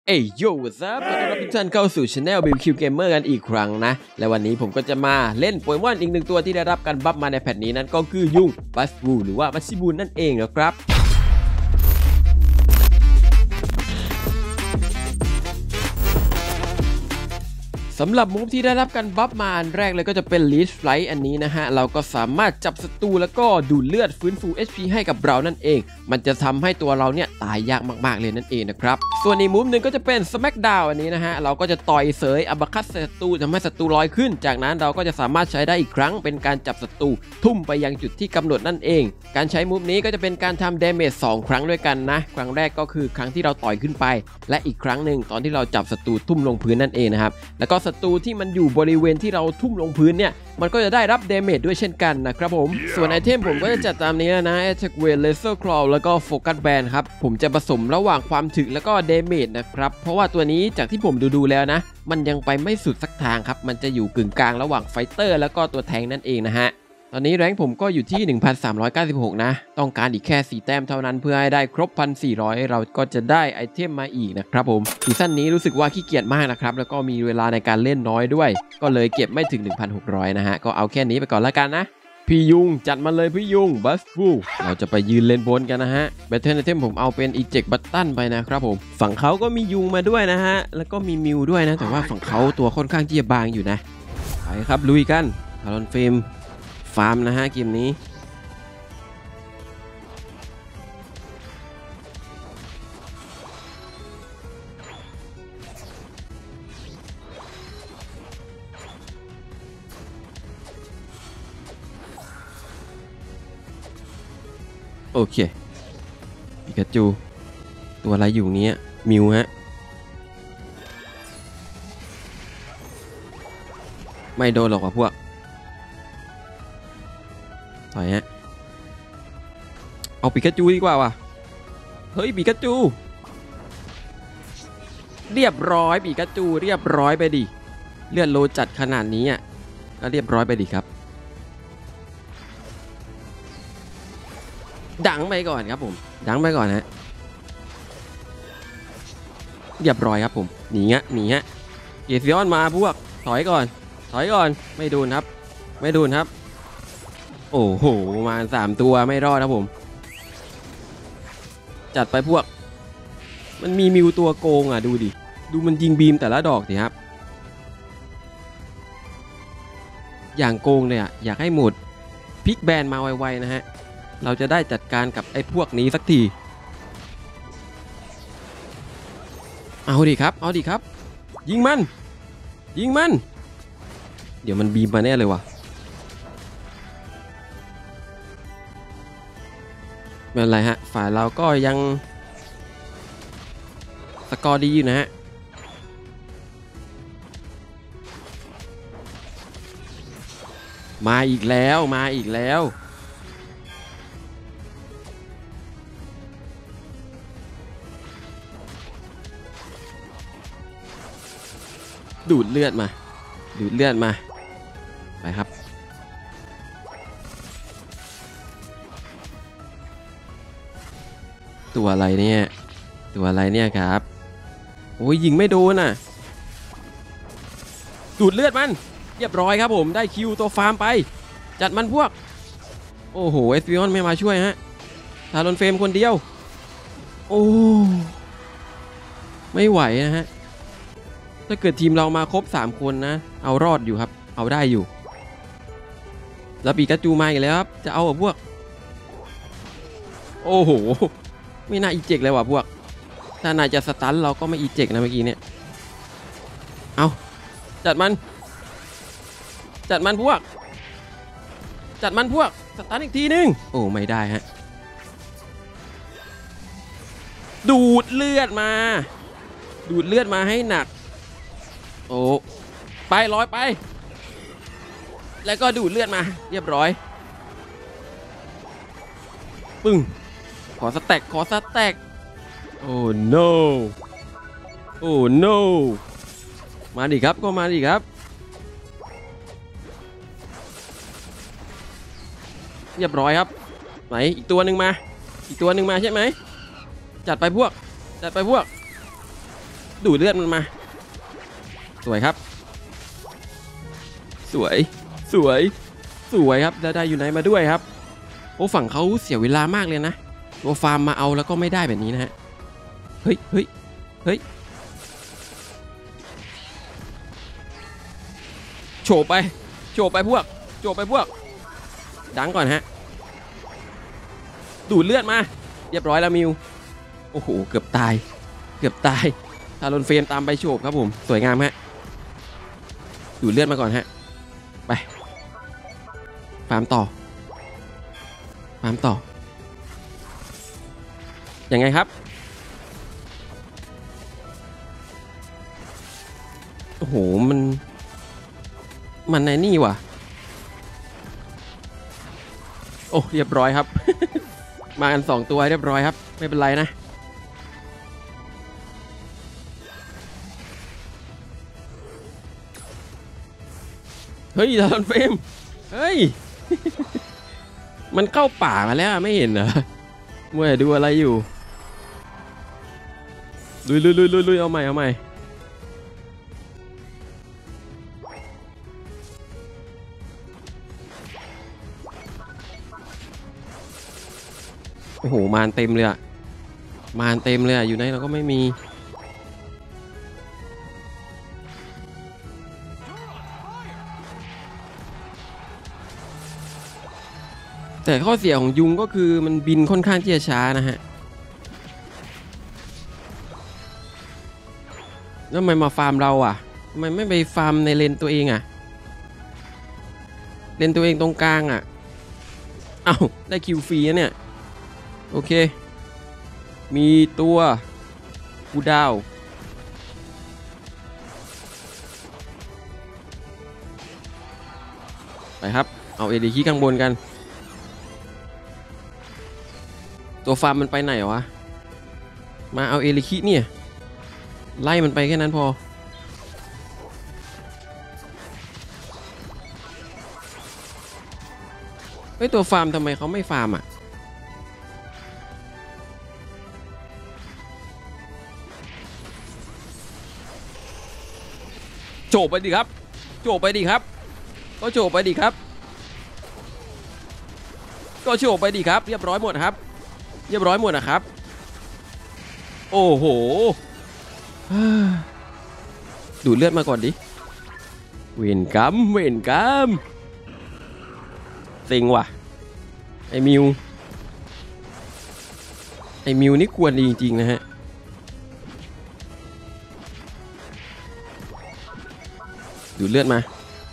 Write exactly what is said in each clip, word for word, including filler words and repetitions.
เอ้ยโย่ซับขอต้อนรับทุกท่านเข้าสู่ช anel บิวคิวเกมเมอร์กันอีกครั้งนะและวันนี้ผมก็จะมาเล่นโปเกมอนอีกหนึ่งตัวที่ได้รับการบัฟมาในแพทนี้นั้นก็คือยุงบัสบูหรือว่าบัสซิบูนั่นเองนะครับสำหรับมูฟที่ได้รับการบัฟมาอันแรกเลยก็จะเป็นลีชไฟล์อันนี้นะฮะเราก็สามารถจับศัตรูแล้วก็ดูดเลือดฟื้นฟู เอช พี ให้กับเรานั่นเองมันจะทำให้ตัวเราเนี่ยตายยากมากๆเลยนั่นเองนะครับส่วนอีกมูฟหนึ่งก็จะเป็น Smackdown อันนี้นะฮะเราก็จะต่อยเสยอัปคัตศัตรูทำให้ศัตรูลอยขึ้นจากนั้นเราก็จะสามารถใช้ได้อีกครั้งเป็นการจับศัตรูทุ่มไปยังจุดที่กำหนดนั่นเองการใช้มูฟนี้ก็จะเป็นการทำ damage สองครั้งด้วยกันนะครั้งแรกก็คือครั้งที่เราต่อยขึ้นไปและอีกครั้งหนึ่งตอนที่เราจับศัตรูทุ่มลงพื้นนั่นเองนะครับแล้วก็ศัตรูที่มันอยู่บริเวณที่เราทุ่มลงพื้นเนี่ยมันก็จะได้รับเดเมจด้วยเช่นกันนะครับผมส่วนไอเทมผมก็จะจัดตามนี้นะ Attack Weight Laser Claw แล้วก็ Focus Band ครับผมจะผสมระหว่างความถึกแล้วก็เดเมจนะครับเพราะว่าตัวนี้จากที่ผมดูๆแล้วนะมันยังไปไม่สุดสักทางครับมันจะอยู่กึ่งกลางระหว่างไฟเตอร์แล้วก็ตัวแทงนั่นเองนะฮะตอนนี้แรงค์ผมก็อยู่ที่ หนึ่งพันสามร้อยเก้าสิบหก นะต้องการอีกแค่สี่แต้มเท่านั้นเพื่อให้ได้ครบ หนึ่งพันสี่ร้อย เราก็จะได้ไอเทมมาอีกนะครับผมซีซั่นนี้รู้สึกว่าขี้เกียจมากนะครับแล้วก็มีเวลาในการเล่นน้อยด้วยก็เลยเก็บไม่ถึง หนึ่งพันหกร้อย นะฮะก็เอาแค่นี้ไปก่อนแล้วกันนะพี่ยุงจัดมาเลยพี่ยุงบัสฟูเราจะไปยืนเลนบนกันนะฮะแบทเทิลไอเทมผมเอาเป็น Eject Button ไปนะครับผมฝั่งเขาก็มียุงมาด้วยนะฮะแล้วก็มีมิวด้วยนะแต่ว่าฝั่งเขาตัวค่อนข้างที่จะบางอยู่นะไปครับลุยกันทารอนเฟมฟาร์มนะฮะเกมนี้โอเคปิกาจูตัวอะไรอยู่เนี้ยมิวฮะไม่โดนหรอกว่ะพวกถอยฮะเอาปิกาจูดีกว่าว่ะเฮ้ยปิกาจูเรียบร้อยปิกาจูเรียบร้อยไปดิเลือดโลจัดขนาดนี้อ่ะก็เรียบร้อยไปดิครับดังไปก่อนครับผมดังไปก่อนฮะเรียบร้อยครับผมหนีฮะหนีฮะเกซิออนมาพวกถอยก่อนถอยก่อนไม่โดนครับไม่โดนครับโอ้โหมาสามตัวไม่รอดครับผมจัดไปพวกมันมีมิวตัวโกงอ่ะดูดิดูมันยิงบีมแต่ละดอกสิครับอย่างโกงเลยอ่ะอยากให้หมดพิกแบนมาไวๆนะฮะเราจะได้จัดการกับไอ้พวกนี้สักทีเอาดิครับเอาดิครับยิงมันยิงมันเดี๋ยวมันบีมมาแน่เลยวะไม่เป็นไรฮะฝ่ายเราก็ยังสกอร์ดีอยู่นะฮะมาอีกแล้วมาอีกแล้วดูดเลือดมาดูดเลือดมาไปครับตัวอะไรเนี่ยตัวอะไรเนี่ยครับโอ้ยยิงไม่โดนอ่ะดูดเลือดมันเรียบร้อยครับผมได้คิวตัวฟาร์มไปจัดมันพวกโอ้โหเอสพิออนไม่มาช่วยฮะทารอนเฟรมคนเดียวโอ้ไม่ไหวนะฮะถ้าเกิดทีมเรามาครบสามคนนะเอารอดอยู่ครับเอาได้อยู่แล้วปีกาจูมาอีกแล้วครับจะเอากับพวกโอ้โหไม่น่าอีเจกเลยว่ะพวกถ้านายจะสตันเราก็ไม่อีเจกนะเมื่อกี้เนี่ยเอาจัดมันจัดมันพวกจัดมันพวกสตันอีกทีนึงโอ้ไม่ได้ฮะดูดเลือดมาดูดเลือดมาให้หนักโอ้ไปร้อยไปแล้วก็ดูดเลือดมาเรียบร้อยปึ้งขอสแต็กขอสแต็กโอ้ no โอ้ no มาดิครับก็มาดิครับเรียบร้อยครับไหนอีกตัวหนึ่งมาอีกตัวหนึ่งมาใช่ไหมจัดไปพวกจัดไปพวกดูเลือดมันมาสวยครับสวยสวยสวยครับแล้วได้อยู่ไหนมาด้วยครับโอ้ฝั่งเขาเสียเวลามากเลยนะตัวฟาร์มมาเอาแล้วก็ไม่ได้แบบนี้นะฮะเฮ้ยเฮ้ยเฮ้ยโฉบไปโฉบไปพวกโฉบไปพวกดังก่อนฮะดูดเลือดมาเรียบร้อยแล้วมิวโอ้โหเกือบตายเกือบตายทารอนเฟรมตามไปโฉบครับผมสวยงามฮะดูดเลือดมาก่อนฮะไปฟาร์มต่อฟาร์มต่อยังไงครับโอ้โหมันมันในนี่ว่ะโอ้เรียบร้อยครับ มากันสองตัวเรียบร้อยครับไม่เป็นไรนะเฮ้ยทารอนเฟรมเฮ้ย มันเข้าป่ามาแล้วไม่เห็นเหรอมัวดูอะไรอยู่ลุยลุยลุยลุยลุยเอาใหม่เอาใหม่โอ้โหมารเต็มเลยอะมารเต็มเลยอะอยู่ไหนเราก็ไม่มีแต่ข้อเสียของยุงก็คือมันบินค่อนข้างที่จะช้านะฮะแล้วทำไมมาฟาร์มเราอ่ะทำไมไม่ไปฟาร์มในเลนตัวเองอ่ะเลนตัวเองตรงกลางอ่ะเอ้าได้คิวฟรีนะเนี่ยโอเคมีตัวกูดาวไปครับเอาเอดีคีข้างบนกันตัวฟาร์มมันไปไหนวะมาเอาเอลิคิเนี่ยไล่มันไปแค่นั้นพอเฮ้ยตัวฟาร์มทำไมเขาไม่ฟาร์มอ่ะโจบไปดิครับโจบไปดิครับก็โจบไปดิครับก็โจบไปดิครับเรียบร้อยหมดครับเรียบร้อยหมดนะครับโอ้โหดูดเลือดมาก่อนดิเวนกัมเวนกัมเซ็งว่ะไอ้มิวไอ้มิวนี่ควรดีจริงๆนะฮะดูดเลือดมา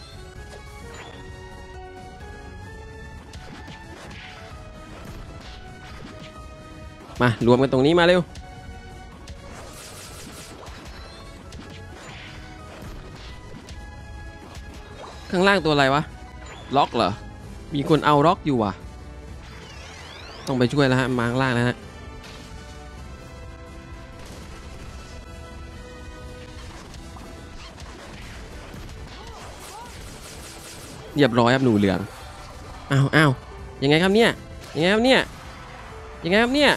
มารวมกันตรงนี้มาเร็วข้างล่างตัวอะไรวะล็อกเหรอมีคนเอาล็อกอยู่ว่ะต้องไปช่วยแล้วฮะมาข้างล่างแล้วฮะเรียบร้อยครับหนูเหลืองอ้าวอ้าวยังไงครับเนี่ยยังไงครับเนี่ยยังไงครับเนี่ย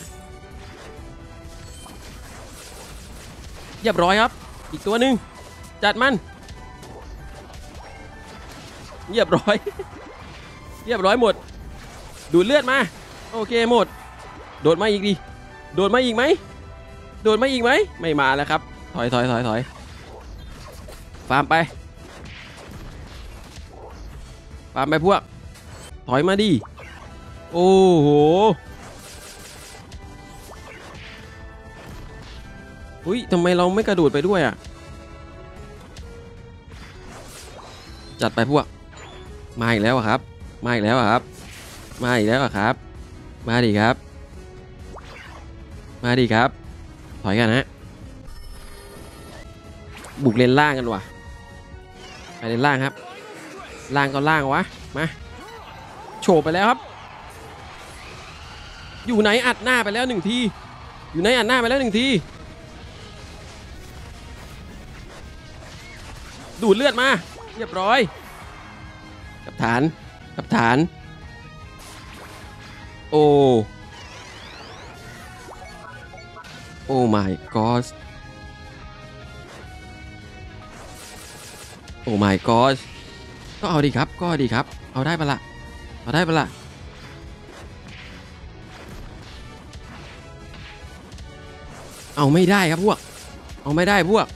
เรียบร้อยครับอีกตัวหนึ่งจัดมันเรียบร้อยเรียบร้อยหมดดูดเลือดมาโอเคหมดโดดมาอีกดิโดดมาอีกไหมโดดมาอีกไหมไม่มาแล้วครับถอยถอยถอยถอยฟาร์มไปฟาร์มไปพวกถอยมาดิโอ้โหอุ้ยทำไมเราไม่กระโดดไปด้วยอ่ะจัดไปพวกมาอีกแล้วครับมาอีกแล้วครับมาอีกแล้วครับมาดิครับมาดิครับถอยกันฮะบุกเลนล่างกันว่ะไปเลนล่างครับล่างก็ล่างวะมาโฉบไปแล้วครับอยู่ไหนอัดหน้าไปแล้วหนึ่งทีอยู่ไหนอัดหน้าไปแล้วหนึ่งทีดูดเลือดมาเรียบร้อยกับฐานกับฐานโอ้โอ้ my god โอ้ my god ก็เอาดีครับก็ดีครับเอาได้ปะล่ะเอาได้ปะล่ะเอาไม่ได้ครับพวกเอาไม่ได้พวก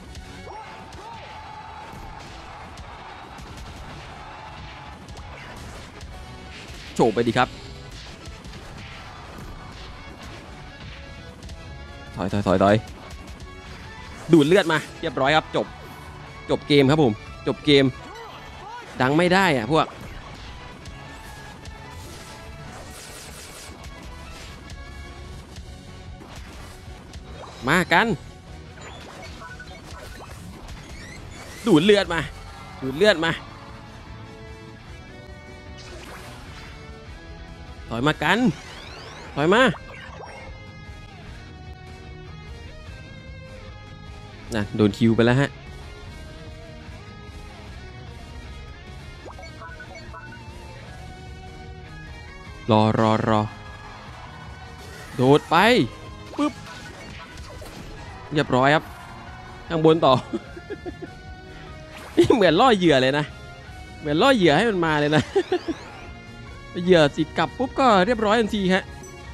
โฉบไปดีครับถอยถอยถอยถอยดูดเลือดมาเรียบร้อยครับจบจบเกมครับผมจบเกมดังไม่ได้อะพวกมากันดูดเลือดมาดูดเลือดมาถอยมากันถอยมาน่ะโดนคิวไปแล้วฮะรอรอรอโดดไปปึ๊บเรียบร้อยครับข้างบนต่อ เหมือนล่อเหยื่อเลยนะเหมือนล่อเหยื่อให้มันมาเลยนะ เหยื่อติดกลับปุ๊บก็เรียบร้อยทันทีฮะ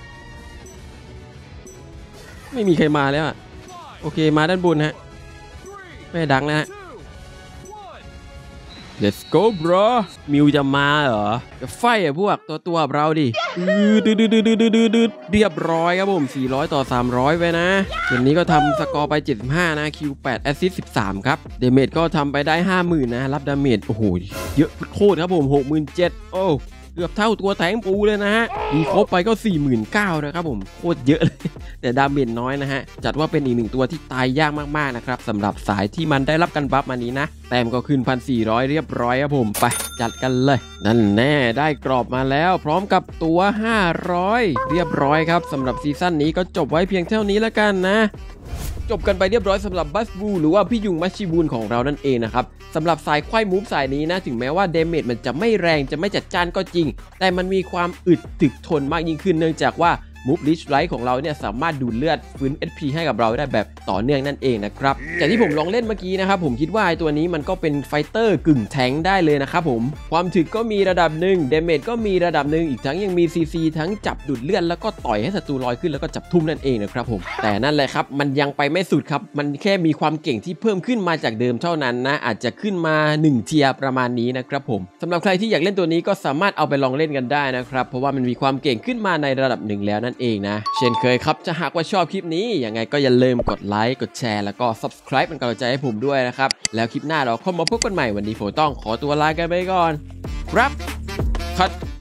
ไม่มีใครมาแล้วอ่ะโอเคมาด้านบนฮะไม่ดังนะฮะ let's go bro มิวจะมาเหรอจะไฟอ่ะพวกตัวตัวเราดิดืดดืดดืดดืดดืดดืดเรียบร้อยครับผมสี่ร้อยต่อสามร้อยไปนะเกมนี้ก็ทำสกอร์ไปเจ็ดสิบห้านะคิวแปดแอสซิสต์สิบสามครับเดเมจก็ทำไปได้ ห้าหมื่น นะรับดาเมจโอ้โหเยอะโคตรครับผม หกหมื่นเจ็ดพัน โอ้เกือบเท่าตัวแทงปูเลยนะฮะมีครบไปก็ สี่หมื่นเก้าพัน นะครับผมโคตรเยอะเลยแต่ดาเมจน้อยนะฮะจัดว่าเป็นอีกหนึ่งตัวที่ตายยากมากๆนะครับสำหรับสายที่มันได้รับการบัฟมานี้นะแต้มก็ขึ้น หนึ่งพันสี่ร้อย เรียบร้อยครับผมไปจัดกันเลยนั่นแน่ได้กรอบมาแล้วพร้อมกับตัวห้าร้อยเรียบร้อยครับสำหรับซีซั่นนี้ก็จบไว้เพียงเท่านี้แล้วกันนะจบกันไปเรียบร้อยสำหรับบัสบูหรือว่าพี่ยุงมัชชิบูนของเรานั่นเองนะครับสำหรับสายควายมูฟสายนี้นะถึงแม้ว่าเดเมจมันจะไม่แรงจะไม่จัดจ้านก็จริงแต่มันมีความอึดถึกทนมากยิ่งขึ้นเนื่องจากว่ามูฟลิชไลท์ของเราเนี่ยสามารถดูดเลือดฟื้น เอช พี ให้กับเราได้แบบต่อเนื่องนั่นเองนะครับจากที่ผมลองเล่นเมื่อกี้นะครับผมคิดว่าไอ้ตัวนี้มันก็เป็นไฟเตอร์กึ่งแทงได้เลยนะครับผมความถึกก็มีระดับหนึ่งเดเมจก็มีระดับหนึ่งอีกทั้งยังมี ซี ซี ทั้งจับดูดเลือดแล้วก็ต่อยให้ศัตรูลอยขึ้นแล้วก็จับทุ่มนั่นเองนะครับผมแต่นั่นแหละครับมันยังไปไม่สุดครับมันแค่มีความเก่งที่เพิ่มขึ้นมาจากเดิมเท่านั้นนะอาจจะขึ้นมาหนึ่งเทียร์ประมาณนี้นะครับผมสำหรับใครที่อยากเล่นตัวนี้ก็สามารถเอาไปลองเล่นกันได้นะครับเพราะว่ามันมีความเก่งขึ้นมาในระดับหนึ่งแล้วนั่นเองนะเช่นเคยครับจะหากว่าชอบคลิปนี้ยังไงก็อย่าลืมกดไลค์กดแชร์แล้วก็ ซับสไครบ์ เป็นกำลังใจให้ผมด้วยนะครับแล้วคลิปหน้าเราค่อยมาพบกันใหม่วันนี้ผมต้องขอตัวลากันไปก่อนครับคัด